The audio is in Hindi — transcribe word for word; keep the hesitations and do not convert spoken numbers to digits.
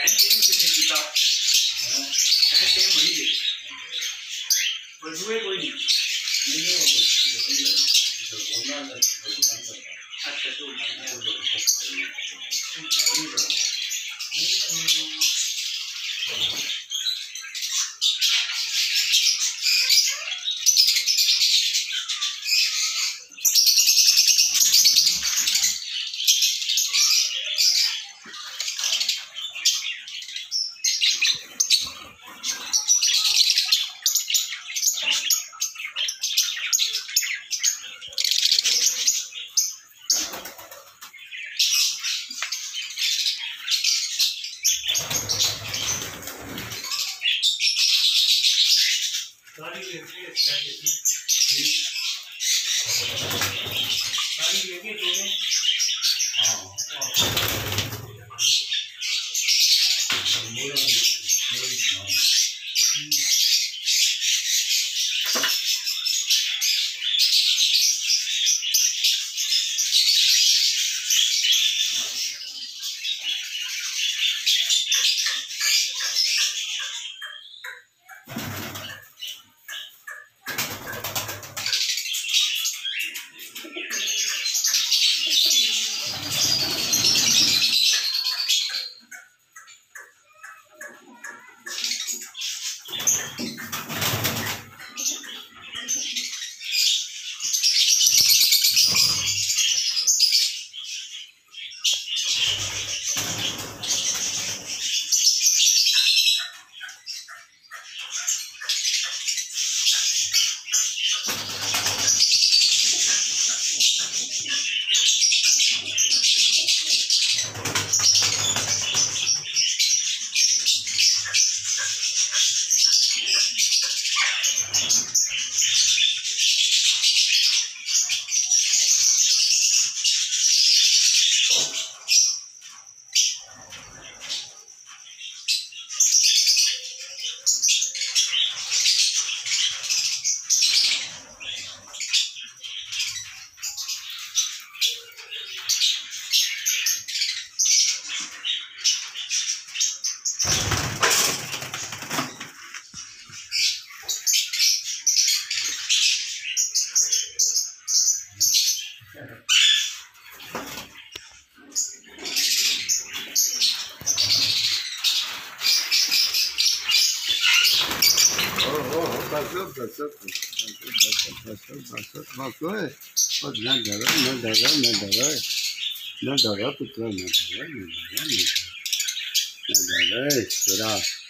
टाइम कितने जीता है टाइम वही है पर जुए कोई नहीं अच्छा तो गाड़ी लेके गाड़ी लेके चले हाँ Passou, passou, passou, passou, passou, passou, passou, não dava, não dava, não dava, não dava, putra, não dava, não dava, não dava, não dava, será?